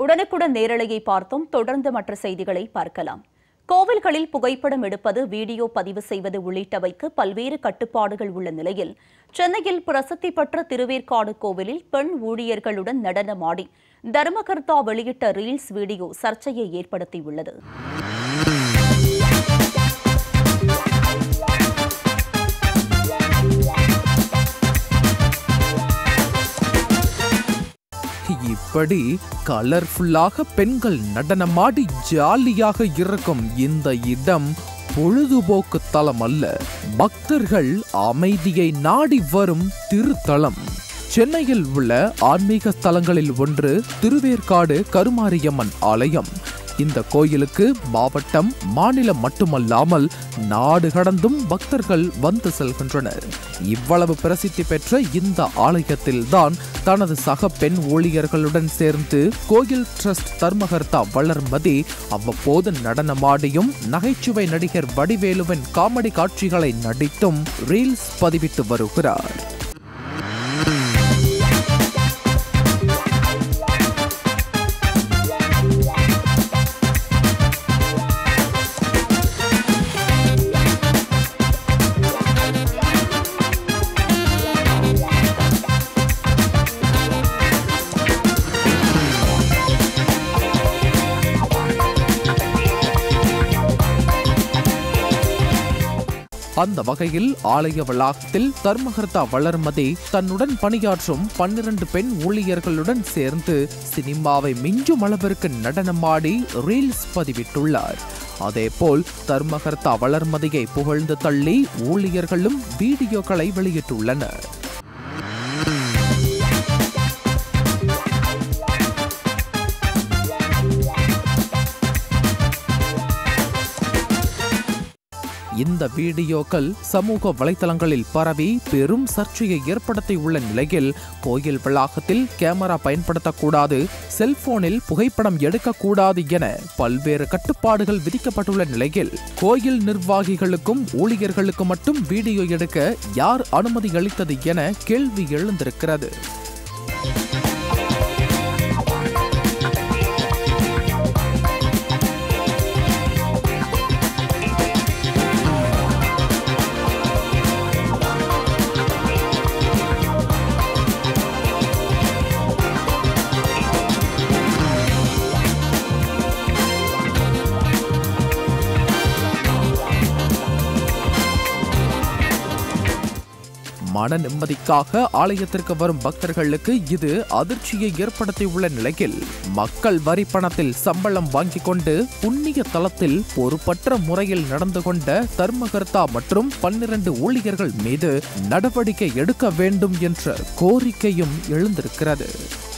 உடனுக்குடன் நேரலையை பார்த்தோம். தொடர்ந்து மற்ற செய்திகளை பார்க்கலாம். கோவில்களில் புகைப்படம் எடுப்பது, வீடியோ பதிவு செய்வது உள்ளிட்டவைக்கு பல்வேறு கட்டுப்பாடுகள் உள்ள நிலையில் சென்னையில் பிரசித்தி பெற்ற திருவேற்காடு கோவிலில் பெண் ஊழியர்களுடன் நடனமாடி தர்மகர்த்தா வெளியிட்ட ரீல்ஸ் வீடியோ சர்ச்சையை ஏற்படுத்தியுள்ளது. இப்படி கலர்ஃபுல்லாக பெண்கள் நடனமாடி ஜாலியாக இருக்கும் இந்த இடம் பொழுதுபோக்கு தலம் அல்ல, பக்தர்கள் அமைதியை நாடி வரும் திருத்தலம். சென்னையில் உள்ள ஆன்மீக ஸ்தலங்களில் ஒன்று திருவேற்காடு கருமாரியம்மன் ஆலயம். இந்த கோயிலுக்கு மாவட்டம், மாநிலம் மட்டுமல்லாமல் நாடு கடந்தும் பக்தர்கள் வந்து செல்கின்றனர். இவ்வளவு பிரசித்தி பெற்ற இந்த ஆலயத்தில்தான் தனது சக பெண் ஊழியர்களுடன் சேர்ந்து கோயில் டிரஸ்ட் தர்மகர்த்தா வளர்மதி அவ்வப்போது நடனமாடியும் நகைச்சுவை நடிகர் வடிவேலுவின் காமெடி காட்சிகளை நடித்தும் ரீல்ஸ் பதிவிட்டு வருகிறார். அந்த வகையில் ஆலய வளாகத்தில் தர்மகர்த்தா வளர்மதி தன்னுடன் பணியாற்றும் 12 பெண் ஊழியர்களுடன் சேர்ந்து சினிமாவை மிஞ்சும் அளவிற்கு நடனமாடி ரீல்ஸ் பதிவிட்டுள்ளார். அதேபோல் தர்மகர்த்தா வளர்மதியை புகழ்ந்து தள்ளி ஊழியர்களும் வீடியோக்களை வெளியிட்டுள்ளனர். இந்த வீடியோக்கள் சமூக வலைதளங்களில் பரவி பெரும் சர்ச்சையை ஏற்படுத்தியுள்ள நிலையில் கோயில் வளாகத்தில் கேமரா பயன்படுத்தக்கூடாது, செல்போனில் புகைப்படம் எடுக்கக்கூடாது என பல்வேறு கட்டுப்பாடுகள் விதிக்கப்பட்டுள்ள நிலையில் கோயில் நிர்வாகிகளுக்கும் ஊழியர்களுக்கும் மட்டும் வீடியோ எடுக்க யார் அனுமதி அளித்தது என கேள்வி எழுந்திருக்கிறது. மன நிம்மதிக்காக ஆலயத்திற்கு வரும் பக்தர்களுக்கு இது அதிர்ச்சியை ஏற்படுத்தியுள்ள நிலையில் மக்கள் வரி பணத்தில் சம்பளம் வாங்கிக் கொண்டு புண்ணிய தலத்தில் பொறுப்பற்ற முறையில் நடந்து கொண்ட தர்மகர்த்தா மற்றும் 12 ஊழியர்கள் மீது நடவடிக்கை எடுக்க வேண்டும் என்ற கோரிக்கையும் எழுந்திருக்கிறது.